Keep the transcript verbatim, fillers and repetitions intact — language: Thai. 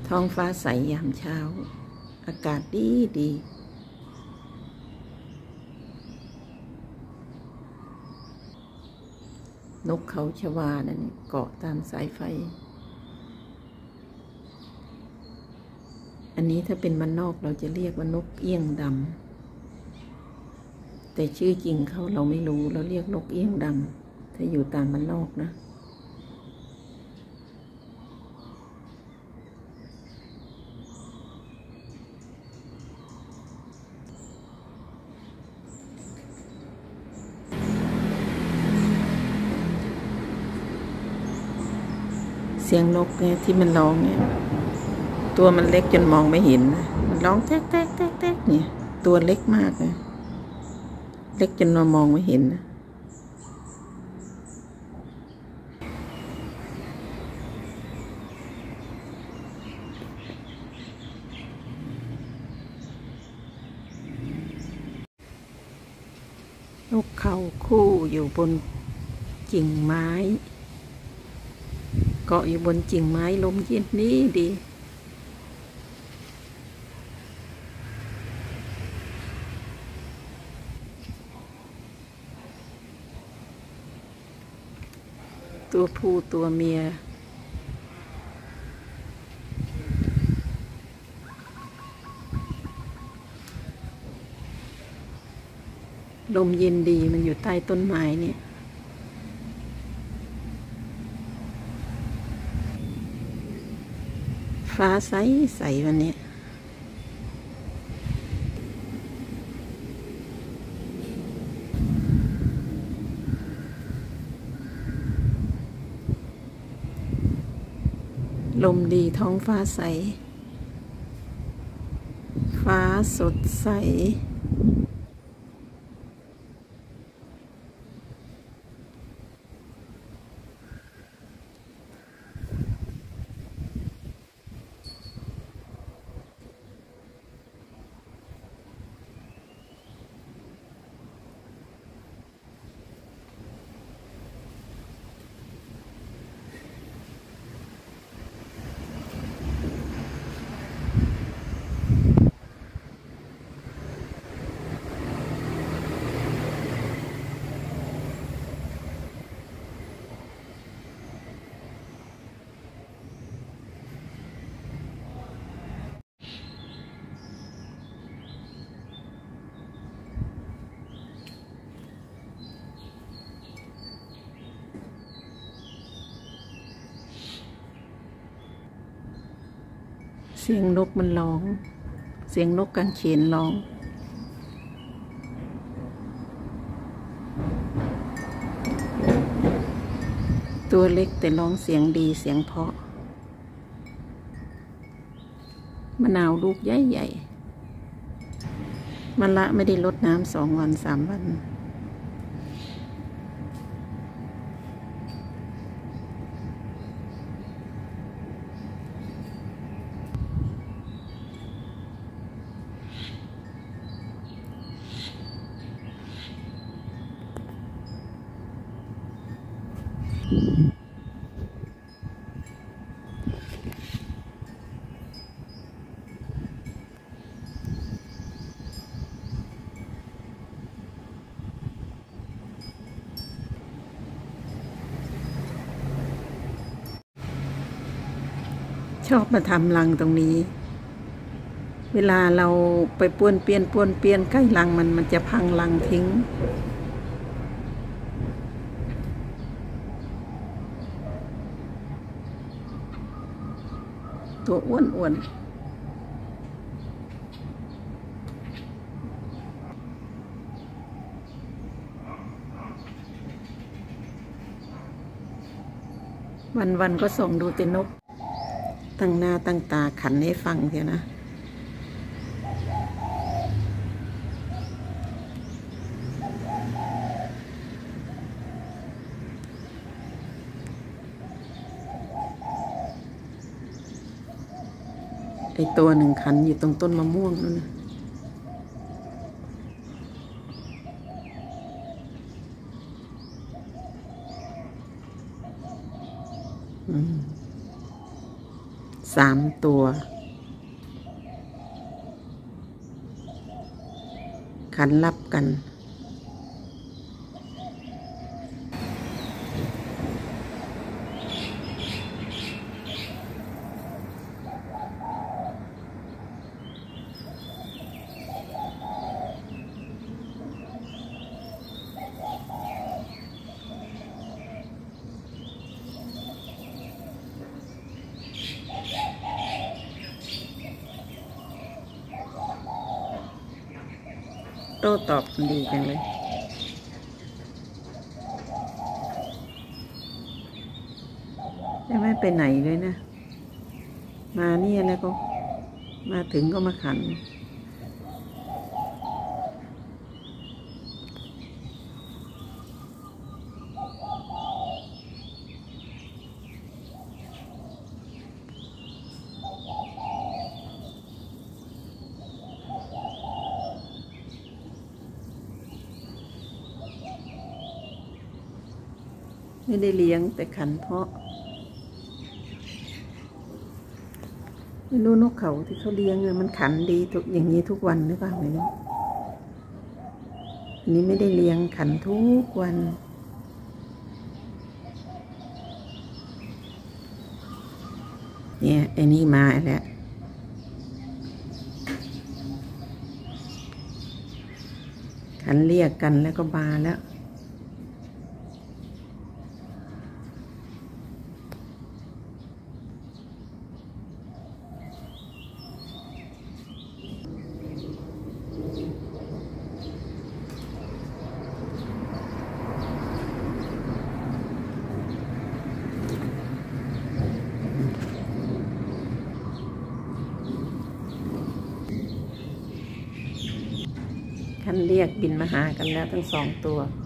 ท้องฟ้าใสยามเช้าอากาศดีดีนกเขาชวานั่นเกาะตามสายไฟอันนี้ถ้าเป็นบ้านนอกเราจะเรียกว่านกเอี้ยงดำแต่ชื่อจริงเขาเราไม่รู้เราเรียกนกเอี้ยงดำถ้าอยู่ตามบ้านนอกนะเสียงนกเนี่ยที่มันร้องเนี่ยตัวมันเล็กจนมองไม่เห็นนะมันร้องแต๊กแต๊กแต๊กแต๊กเนี่ยตัวเล็กมากเลยเล็กจนเรามองไม่เห็นนะนกเขาคู่อยู่บนกิ่งไม้เกาะอยู่บนกิ่งไม้ลมเย็นนี้ดีตัวผู้ตัวเมียลมเย็นดีมันอยู่ใต้ต้นไม้เนี่ยฟ้าใสใสวันนี้ลมดีท้องฟ้าใสฟ้าสดใสเสียงนกมันร้องเสียงนกกางเขนร้องตัวเล็กแต่ร้องเสียงดีเสียงเพราะมะนาวลูกใหญ่ๆมันละไม่ได้รดน้ำสองวันสามวันชอบมาทำรังตรงนี้เวลาเราไปป้วนเปี้ยนป้วนเปี้ยนใกล้รังมันมันจะพังรังทิ้งตัวอ้วนอ้วนวันวันก็ส่งดูแต่นกตั้งหน้าตั้งตาขันให้ฟังเถอะนะไอตัวหนึ่งขันอยู่ตรงต้นมะม่วงนั่นนะสามตัวขันรับกันโต้ตอบกันดีจังเลยไม่ไปไหนเลยนะมาเนี่ยแล้วก็มาถึงก็มาขันไม่ได้เลี้ยงแต่ขันเพาะไม่รู้นกเขาที่เขาเลี้ยงมันขันดีทุกอย่างนี้ทุกวันหรือเปล่าไม่รู้อันนี้ไม่ได้เลี้ยงขันทุกวันเนี่ยไอ้นี่มาแล้วขันเรียกกันแล้วก็มาแล้วขันเรียกบินมาหากันแล้วทั้งสองตัว